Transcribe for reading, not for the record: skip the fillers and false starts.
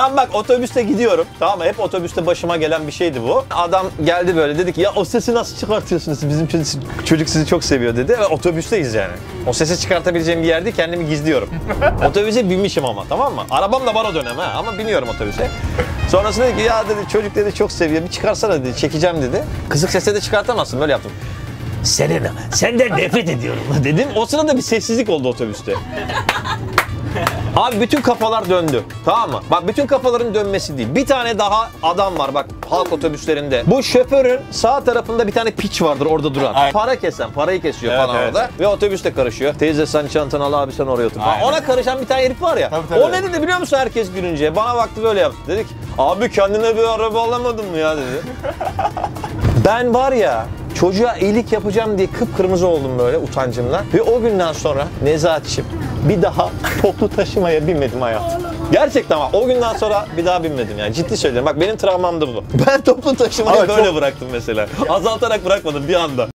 Tamam bak otobüste gidiyorum. Tamam mı? Hep otobüste başıma gelen bir şeydi bu. Adam geldi böyle dedi ki ya o sesi nasıl çıkartıyorsunuz? Bizim çocuk sizi çok seviyor dedi. Ve otobüsteyiz yani. O sesi çıkartabileceğim bir yerde kendimi gizliyorum. Otobüse binmişim ama tamam mı? Arabam da var o dönem ha ama biniyorum otobüse. Sonrasında dedi ki ya dedi çocuk dedi çok seviyor bir çıkarsana dedi çekeceğim dedi. Kısık sesle de çıkartamazsın böyle yaptım. Selena senden nefret ediyorum dedim. O sırada bir sessizlik oldu otobüste. Abi bütün kafalar döndü. Tamam mı? Bak bütün kafaların dönmesi değil. Bir tane daha adam var bak halk otobüslerinde. Bu şoförün sağ tarafında bir tane piç vardır orada duran. Aynen. Para kesen, parayı kesiyor evet, falan evet. Orada. Ve otobüste karışıyor. Teyze sen çantanı al abi sen oraya otur. Ona karışan bir tane herif var ya. Tabii. O ne dedi biliyor musun herkes gülünce? Bana baktı böyle yaptı. Dedik abi kendine bir araba alamadın mı ya dedi. Ben var ya çocuğa iyilik yapacağım diye kıpkırmızı oldum böyle utancımdan. Ve o günden sonra Nezahat'cığım bir daha toplu taşımaya binmedim hayatım. Gerçekten ama o günden sonra bir daha binmedim yani ciddi söylüyorum. Bak benim travmam da bu. Ben toplu taşımayı böyle bıraktım mesela. Azaltarak bırakmadım bir anda.